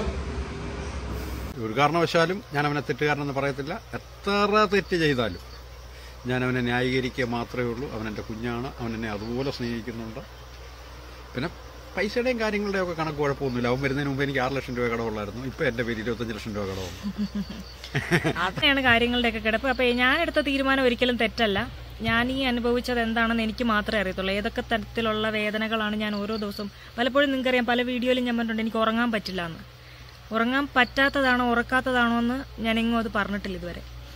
Speaker 3: ഒരു കാരണവശാലും ഞാൻ അവനെ തെറ്റുകാരനെന്ന് പറയത്തില്ല. എത്ര തെറ്റ് ചെയ്താലും ഞാൻ അവനെ ന്യായീകരിക്കുക മാത്രമേ ഉള്ളൂ. അവൻ എൻ്റെ കുഞ്ഞാണ്, അവൻ എന്നെ അതുപോലെ സ്നേഹിക്കുന്നുണ്ട്. പിന്നെ പൈസയുടെയും കാര്യങ്ങളുടെയും ഒക്കെ കണക്ക് കുഴപ്പമൊന്നുമില്ല. അവൻ വരുന്നതിന് മുമ്പ് എനിക്ക് ആറ് ലക്ഷം രൂപ കടവുള്ളായിരുന്നു, ഇപ്പം എൻ്റെ പേര് ഇരുപത്തഞ്ച് ലക്ഷം രൂപ കടവുണ്ട്.
Speaker 2: അത്രയാണ് കാര്യങ്ങളുടെയൊക്കെ കിടപ്പ്. അപ്പം ഞാൻ എടുത്ത തീരുമാനം ഒരിക്കലും തെറ്റല്ല. ഞാൻ ഈ അനുഭവിച്ചത് എന്താണെന്ന് എനിക്ക് മാത്രമേ അറിയത്തുള്ളൂ. ഏതൊക്കെ തരത്തിലുള്ള വേദനകളാണ് ഞാൻ ഓരോ ദിവസവും. പലപ്പോഴും നിങ്ങൾക്കറിയാം, പല വീഡിയോയിലും ഞാൻ പറഞ്ഞിട്ടുണ്ട് എനിക്ക് ഉറങ്ങാൻ പറ്റില്ല എന്ന്. ഉറങ്ങാൻ പറ്റാത്തതാണോ ഉറക്കാത്തതാണോ എന്ന് ഞാൻ എങ്ങും അത് പറഞ്ഞിട്ടില്ല ഇതുവരെ.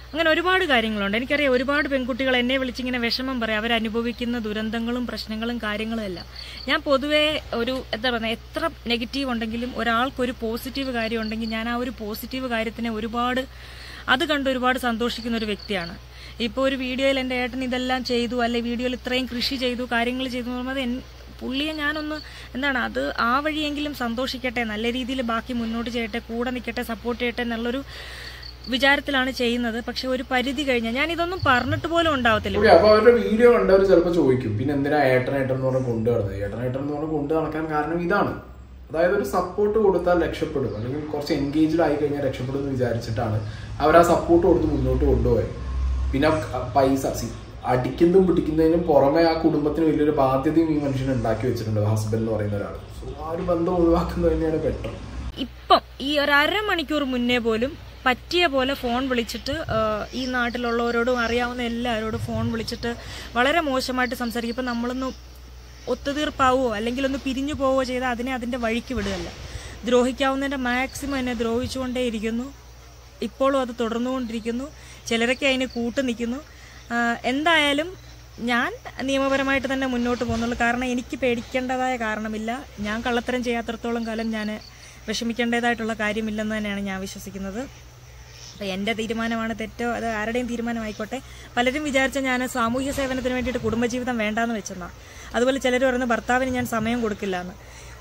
Speaker 2: അങ്ങനെ ഒരുപാട് കാര്യങ്ങളുണ്ട്. എനിക്കറിയാം ഒരുപാട് പെൺകുട്ടികൾ എന്നെ വിളിച്ചിങ്ങനെ വിഷമം പറയാം, അവരനുഭവിക്കുന്ന ദുരന്തങ്ങളും പ്രശ്നങ്ങളും കാര്യങ്ങളും എല്ലാം. ഞാൻ പൊതുവേ ഒരു എന്താ പറയുക, എത്ര നെഗറ്റീവ് ഉണ്ടെങ്കിലും ഒരാൾക്കൊരു പോസിറ്റീവ് കാര്യം ഉണ്ടെങ്കിൽ ഞാൻ ആ ഒരു പോസിറ്റീവ് കാര്യത്തിനെ ഒരുപാട് അത് കണ്ട് ഒരുപാട് സന്തോഷിക്കുന്ന ഒരു വ്യക്തിയാണ്. ഇപ്പോൾ ഒരു വീഡിയോയിൽ എൻ്റെ ഏട്ടൻ ഇതെല്ലാം ചെയ്തു, അല്ലെ വീഡിയോയിൽ ഇത്രയും കൃഷി ചെയ്തു, കാര്യങ്ങൾ ചെയ്തു എന്ന് പറയുന്നത് പുള്ളിയെ ഞാനൊന്ന് എന്താണ് അത് ആ വഴിയെങ്കിലും സന്തോഷിക്കട്ടെ, നല്ല രീതിയിൽ ബാക്കി മുന്നോട്ട് ചെയ്യട്ടെ, കൂടെ നിൽക്കട്ടെ, സപ്പോർട്ട് ചെയ്യട്ടെ എന്നുള്ളൊരു വിചാരത്തിലാണ് ചെയ്യുന്നത്. പക്ഷെ ഒരു പരിധി കഴിഞ്ഞാൽ ഞാൻ ഇതൊന്നും പറഞ്ഞിട്ട് പോലും ഉണ്ടാവത്തില്ല.
Speaker 1: അപ്പൊ അവരുടെ വീഡിയോ കണ്ടവർ ചിലപ്പോൾ ചോദിക്കും, പിന്നെ എന്തിനാ ഏട്ടൻ ഏട്ടൻ എന്ന് പറഞ്ഞ് കൊണ്ടു നടന്നത്? ഏട്ടൻ ഏട്ടൻ എന്ന് പറഞ്ഞ് കൊണ്ടു നടക്കാൻ കാരണം ഇതാണ്. അതായത് ഒരു സപ്പോർട്ട് കൊടുത്താൽ രക്ഷപ്പെടും, അല്ലെങ്കിൽ കുറച്ച് എൻഗേജ്ഡ് ആയി കഴിഞ്ഞാൽ രക്ഷപ്പെടും എന്ന് വിചാരിച്ചിട്ടാണ് അവർ ആ സപ്പോർട്ട് കൊടുത്ത് മുന്നോട്ട് കൊണ്ടുപോയത്. പിന്നെ പൈസ അടിക്കുന്നതും പിടിക്കുന്നതിനും പുറമെ ആ കുടുംബത്തിന് വലിയൊരു ബാധ്യതയും ഈ മനുഷ്യൻ ഉണ്ടാക്കി വെച്ചിട്ടുണ്ട്, ഹസ്ബൻഡ് എന്ന് പറയുന്ന ഒരാൾ. സോ ആ ഒരു ബന്ധം ഒഴിവാക്കുന്നത് തന്നെയാണ് ബെറ്റർ.
Speaker 2: ഇപ്പം ഈ ഒരു അരമണിക്കൂർ മുന്നേ പോലും പറ്റിയ പോലെ ഫോൺ വിളിച്ചിട്ട് ഈ നാട്ടിലുള്ളവരോടും അറിയാവുന്ന എല്ലാവരോടും ഫോൺ വിളിച്ചിട്ട് വളരെ മോശമായിട്ട് സംസാരിക്കും. ഇപ്പം നമ്മളൊന്ന് ഒത്തുതീർപ്പാവോ അല്ലെങ്കിൽ ഒന്ന് പിരിഞ്ഞു പോവുകയോ ചെയ്താൽ അതിനെ അതിൻ്റെ വഴിക്ക് വിടുകയല്ല. ദ്രോഹിക്കാവുന്നതിൻ്റെ മാക്സിമം എന്നെ ദ്രോഹിച്ചുകൊണ്ടേയിരിക്കുന്നു. ഇപ്പോഴും അത് തുടർന്നുകൊണ്ടിരിക്കുന്നു. ചിലരൊക്കെ അതിന് കൂട്ടു നിൽക്കുന്നു. എന്തായാലും ഞാൻ നിയമപരമായിട്ട് തന്നെ മുന്നോട്ട് പോകുന്നുള്ളൂ. കാരണം എനിക്ക് പേടിക്കേണ്ടതായ കാരണമില്ല. ഞാൻ കള്ളത്തരം ചെയ്യാത്തിടത്തോളം കാലം ഞാൻ വിഷമിക്കേണ്ടതായിട്ടുള്ള കാര്യമില്ലെന്ന് തന്നെയാണ് ഞാൻ വിശ്വസിക്കുന്നത്. അപ്പോൾ എൻ്റെ തീരുമാനമാണ് തെറ്റോ അത് ആരുടെയും തീരുമാനമായിക്കോട്ടെ. പലരും വിചാരിച്ച ഞാൻ സാമൂഹ്യ സേവനത്തിന് വേണ്ടിയിട്ട് കുടുംബജീവിതം വേണ്ടാന്ന് വെച്ചെന്നാണ്. അതുപോലെ ചിലർ പറയുന്ന ഭർത്താവിന് ഞാൻ സമയം കൊടുക്കില്ല എന്ന്.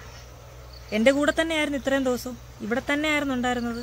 Speaker 2: എൻ്റെ കൂടെ തന്നെയായിരുന്നു ഇത്രയും ദിവസം, ഇവിടെ തന്നെയായിരുന്നു ഉണ്ടായിരുന്നത്.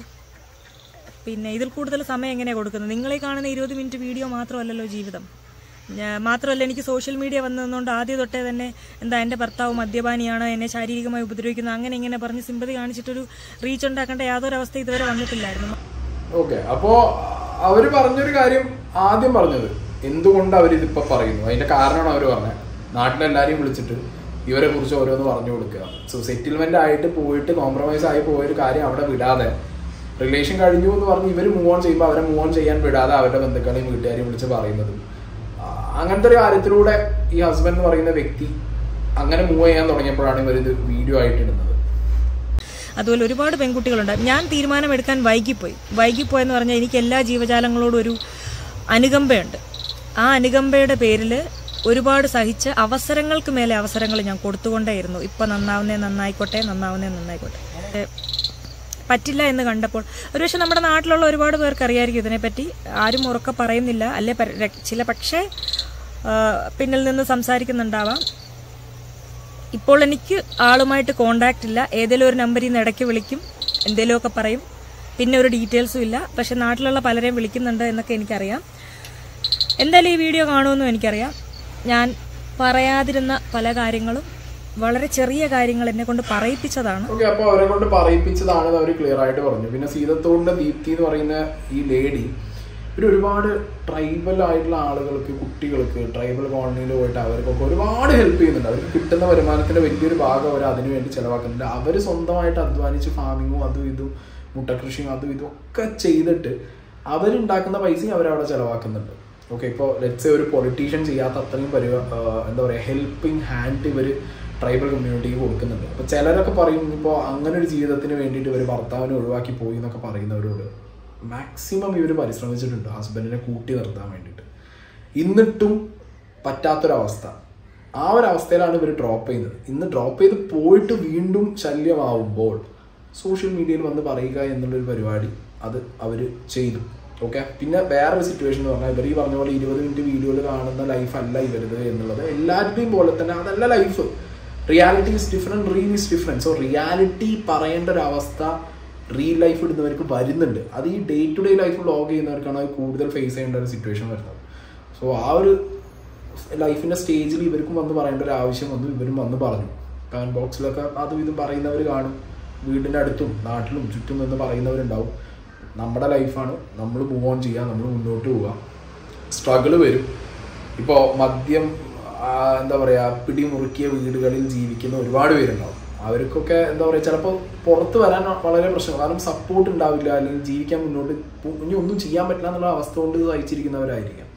Speaker 2: പിന്നെ ഇതിൽ കൂടുതൽ സമയം എങ്ങനെയാണ് കൊടുക്കുന്നത്? നിങ്ങളെ കാണുന്ന ഇരുപത് മിനിറ്റ് വീഡിയോ മാത്രമല്ലല്ലോ ജീവിതം. മാത്രമല്ല എനിക്ക് സോഷ്യൽ മീഡിയ വന്നതുകൊണ്ട് ആദ്യം തൊട്ടേ തന്നെ എന്താ എൻ്റെ ഭർത്താവ് മദ്യപാനിയാണ്, എന്നെ ശാരീരികമായി ഉപദ്രവിക്കുന്നു, അങ്ങനെ ഇങ്ങനെ പറഞ്ഞ് സിമ്പതി കാണിച്ചിട്ടൊരു റീച്ച് ഉണ്ടാക്കേണ്ട യാതൊരു അവസ്ഥ ഇതുവരെ വന്നിട്ടില്ലായിരുന്നു.
Speaker 1: ഓക്കെ, അപ്പോ അവര് പറഞ്ഞൊരു കാര്യം ആദ്യം പറഞ്ഞത് എന്തുകൊണ്ട് അവരിതിപ്പോ പറയുന്നു, അതിന്റെ കാരണമാണ് അവർ പറഞ്ഞത്. നാട്ടിലെല്ലാരെയും വിളിച്ചിട്ട് ഇവരെ കുറിച്ച് ഓരോന്ന് പറഞ്ഞു കൊടുക്കുക. സോ സെറ്റിൽമെന്റ് ആയിട്ട് പോയിട്ട് കോംപ്രമൈസ് ആയി പോയൊരു കാര്യം അവിടെ വിടാതെ, റിലേഷൻ കഴിഞ്ഞു എന്ന് പറഞ്ഞ് ഇവർ മൂവ് ഓൺ ചെയ്യുമ്പോൾ അവരെ മൂവ് ഓൺ ചെയ്യാൻ വിടാതെ അവരുടെ ബന്ധുക്കളെയും വീട്ടുകാരെയും വിളിച്ച് പറയുന്നതും അങ്ങനത്തെ ഒരു കാര്യത്തിലൂടെ ഈ ഹസ്ബൻഡ് എന്ന് പറയുന്ന വ്യക്തി അങ്ങനെ മൂവ് ചെയ്യാൻ തുടങ്ങിയപ്പോഴാണ് ഇവർ ഇത് വീഡിയോ ആയിട്ട് ഇടുന്നത്.
Speaker 2: അതുപോലെ ഒരുപാട് പെൺകുട്ടികളുണ്ട്. ഞാൻ തീരുമാനമെടുക്കാൻ വൈകിപ്പോയി. വൈകിപ്പോയെന്ന് പറഞ്ഞാൽ എനിക്ക് എല്ലാ ജീവജാലങ്ങളോടും ഒരു അനുകമ്പയുണ്ട്. ആ അനുകമ്പയുടെ പേരിൽ ഒരുപാട് സഹിച്ച് അവസരങ്ങൾക്ക് മേലെ അവസരങ്ങൾ ഞാൻ കൊടുത്തുകൊണ്ടേയിരുന്നു. ഇപ്പം നന്നാവുന്നേ നന്നായിക്കോട്ടെ, നന്നാവുന്നേ നന്നായിക്കോട്ടെ. പറ്റില്ല എന്ന് കണ്ടപ്പോൾ ഒരുപക്ഷെ നമ്മുടെ നാട്ടിലുള്ള ഒരുപാട് പേർക്ക് അറിയാമായിരിക്കും ഇതിനെപ്പറ്റി. ആരും ഉറക്കെ പറയുന്നില്ല, അല്ലെ ചില പക്ഷേ പിന്നിൽ നിന്ന് സംസാരിക്കുന്നുണ്ടാവാം. ഇപ്പോൾ എനിക്ക് ആളുമായിട്ട് കോണ്ടാക്റ്റ് ഇല്ല. ഏതെങ്കിലും ഒരു നമ്പറിൽ നിന്ന് ഇടയ്ക്ക് വിളിക്കും, എന്തെങ്കിലുമൊക്കെ പറയും, പിന്നെ ഒരു ഡീറ്റെയിൽസും ഇല്ല. പക്ഷെ നാട്ടിലുള്ള പലരെയും വിളിക്കുന്നുണ്ട് എന്നൊക്കെ എനിക്കറിയാം. എന്തായാലും ഈ വീഡിയോ കാണുമെന്നും എനിക്കറിയാം. ഞാൻ പറയാതിരുന്ന പല കാര്യങ്ങളും വളരെ ചെറിയ കാര്യങ്ങൾ എന്നെ കൊണ്ട് പറയിപ്പിച്ചതാണ്.
Speaker 1: ഓക്കെ, അപ്പോൾ അവരെ കൊണ്ട് പറയിപ്പിച്ചതാണെന്ന് അവർ ക്ലിയർ ആയിട്ട് പറഞ്ഞു. പിന്നെ സീതത്തോടിന്റെ ദീപ്തി എന്ന് പറയുന്ന ഈ ലേഡി ഒരു ഒരുപാട് ട്രൈബൽ ആയിട്ടുള്ള ആളുകൾക്ക്, കുട്ടികൾക്ക് ട്രൈബൽ കോളനിയിൽ പോയിട്ട് അവർക്കൊക്കെ ഒരുപാട് ഹെൽപ്പ് ചെയ്യുന്നുണ്ട്. അവർക്ക് കിട്ടുന്ന വരുമാനത്തിന്റെ വലിയൊരു ഭാഗം അവർ അതിനു വേണ്ടി ചെലവാക്കുന്നുണ്ട്. അവർ സ്വന്തമായിട്ട് അധ്വാനിച്ച് ഫാമിങ്ങും അതും ഇതും മുട്ടകൃഷിയും അതും ഇതും ഒക്കെ ചെയ്തിട്ട് അവരുണ്ടാക്കുന്ന പൈസയും അവരവിടെ ചെലവാക്കുന്നുണ്ട്. ഓക്കെ, ഇപ്പോൾ ലെറ്റ്സ് ഒരു പൊളിറ്റീഷ്യൻ ചെയ്യാത്ത അത്രയും പരിവ എന്താ പറയുക ഹെൽപ്പിംഗ് ഹാൻഡ് ഇവർ ട്രൈബൽ കമ്മ്യൂണിറ്റിക്ക് കൊടുക്കുന്നുണ്ട്. അപ്പോൾ ചിലരൊക്കെ പറയും ഇപ്പോൾ അങ്ങനെ ഒരു ജീവിതത്തിന് വേണ്ടിയിട്ട് ഇവർ ഭർത്താവിനെ ഒഴിവാക്കി പോയി എന്നൊക്കെ പറയുന്നവരോട് മാക്സിമം ഇവർ പരിശ്രമിച്ചിട്ടുണ്ട് ഹസ്ബൻഡിനെ കൂട്ടി നിർത്താൻ വേണ്ടിയിട്ട്. എന്നിട്ടും പറ്റാത്തൊരവസ്ഥ, ആ ഒരു അവസ്ഥയിലാണ് ഇവർ ഡ്രോപ്പ് ചെയ്യുന്നത്. ഇന്ന് ഡ്രോപ്പ് ചെയ്ത് പോയിട്ട് വീണ്ടും ശല്യമാവുമ്പോൾ സോഷ്യൽ മീഡിയയിൽ വന്ന് പറയുക എന്നുള്ളൊരു പരിപാടി അത് അവർ ചെയ്തു. ഓക്കെ, പിന്നെ വേറൊരു സിറ്റുവേഷൻ എന്ന് പറഞ്ഞാൽ ഇവർ ഈ പറഞ്ഞ പോലെ ഇരുപത് മിനിറ്റ് വീഡിയോയിൽ കാണുന്ന ലൈഫല്ല ഇവരുത് എന്നുള്ളത്. എല്ലാവരുടെയും പോലെ തന്നെ അതല്ല life. Reality is different, real is different. So reality പറയേണ്ട ഒരു അവസ്ഥ റിയൽ ലൈഫ് ഇടുന്നവർക്ക് വരുന്നുണ്ട്. അത് ഈ day to day life vlog ചെയ്യുന്നവർക്കാണ് അത് കൂടുതൽ ഫേസ് ചെയ്യേണ്ട ഒരു സിറ്റുവേഷൻ വരുന്നത്. സോ ആ ഒരു ലൈഫിൻ്റെ സ്റ്റേജിൽ ഇവർക്കും വന്ന് പറയേണ്ട ഒരു ആവശ്യം വന്നു. ഇവരും വന്ന് പറഞ്ഞു. കമൻറ്റ് ബോക്സിലൊക്കെ അതും ഇതും പറയുന്നവർ കാണും. വീടിൻ്റെ അടുത്തും നാട്ടിലും ചുറ്റും നിന്ന് പറയുന്നവരുണ്ടാവും. നമ്മുടെ ലൈഫാണ്, നമ്മൾ മൂവ് ഓൺ ചെയ്യുക, നമ്മൾ മുന്നോട്ട് പോവുക. സ്ട്രഗിള് വരും. ഇപ്പോൾ മദ്യം എന്താ പറയുക പിടിമുറുക്കിയ വീടുകളിൽ ജീവിക്കുന്ന ഒരുപാട് പേരുണ്ടാവും. അവർക്കൊക്കെ എന്താ പറയുക ചിലപ്പോൾ പുറത്ത് വരാൻ വളരെ പ്രശ്നം, കാരണം സപ്പോർട്ട് ഉണ്ടാവില്ല, അല്ലെങ്കിൽ ജീവിക്കാൻ മുന്നോട്ട് ഇനി ഒന്നും ചെയ്യാൻ പറ്റില്ല എന്നുള്ള അവസ്ഥ കൊണ്ട് സഹിച്ചിരിക്കുന്നവരായിരിക്കാം.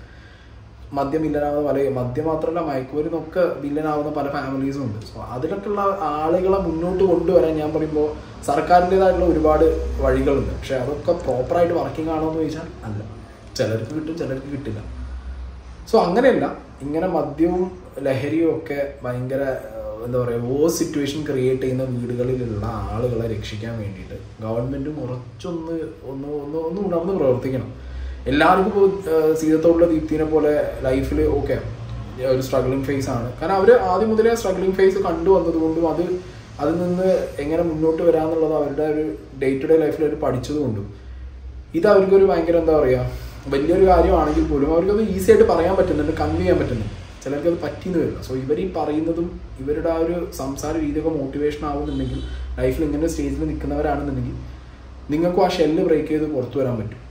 Speaker 1: മദ്യം വില്ലനാവുന്ന പല, മദ്യം മാത്രമല്ല മയക്കുമരുന്നൊക്കെ വില്ലനാവുന്ന പല ഫാമിലീസും ഉണ്ട്. സോ അതിലൊക്കെയുള്ള ആളുകളെ മുന്നോട്ട് കൊണ്ടുവരാൻ ഞാൻ പറയുമ്പോൾ സർക്കാരിൻ്റെതായിട്ടുള്ള ഒരുപാട് വഴികളുണ്ട്. പക്ഷെ അതൊക്കെ പ്രോപ്പറായിട്ട് വർക്കിംഗ് ആണോ എന്ന് ചോദിച്ചാൽ അല്ല. ചിലർക്ക് കിട്ടും, ചിലർക്ക് കിട്ടില്ല. സോ അങ്ങനെയല്ല, ഇങ്ങനെ മദ്യവും ലഹരിയും ഒക്കെ ഭയങ്കര എന്താ പറയുക വോ സിറ്റുവേഷൻ ക്രിയേറ്റ് ചെയ്യുന്ന വീടുകളിലുള്ള ആളുകളെ രക്ഷിക്കാൻ വേണ്ടിയിട്ട് ഗവൺമെൻറ്റും കുറച്ചൊന്ന് ഒന്ന് ഒന്ന് ഒന്ന് ഉണർന്ന് പ്രവർത്തിക്കണം. എല്ലാവർക്കും ഇപ്പോൾ സീതത്തോടുള്ള ദീപ്തിനെ പോലെ ലൈഫിൽ ഓക്കെ ഒരു സ്ട്രഗ്ലിംഗ് ഫേസ് ആണ്. കാരണം അവർ ആദ്യം മുതലേ സ്ട്രഗ്ലിംഗ് ഫേസ് കണ്ടുവന്നത് കൊണ്ടും അത് അതിൽ നിന്ന് എങ്ങനെ മുന്നോട്ട് വരാമെന്നുള്ളത് അവരുടെ ഒരു ഡേ ടു ഡേ ലൈഫിൽ അവർ പഠിച്ചതുകൊണ്ടും ഇത് അവർക്കൊരു ഭയങ്കര എന്താ പറയുക വലിയൊരു കാര്യമാണെങ്കിൽ പോലും അവർക്കത് ഈസി ആയിട്ട് പറയാൻ പറ്റുന്നുണ്ട്, കൺവേ ചെയ്യാൻ പറ്റുന്നുണ്ട്. ചിലർക്ക് അത് പറ്റിയെന്ന് വരില്ല. സോ ഇവർ ഈ പറയുന്നതും ഇവരുടെ ആ ഒരു സംസാര രീതിയൊക്കെ മോട്ടിവേഷൻ ആവുന്നുണ്ടെങ്കിൽ ലൈഫിൽ ഇങ്ങനെ സ്റ്റേജിൽ നിൽക്കുന്നവരാണെന്നുണ്ടെങ്കിൽ നിങ്ങൾക്കും ആ ഷെല്ല് ബ്രേക്ക് ചെയ്ത് പുറത്തു വരാൻ പറ്റും.